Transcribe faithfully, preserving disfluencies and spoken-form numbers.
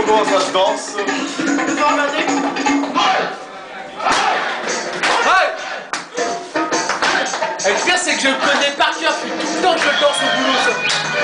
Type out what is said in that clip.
comment ça se danse. Et le pire, c'est que je le connais par cœur, depuis tout le temps que je le danse au boulot, ça.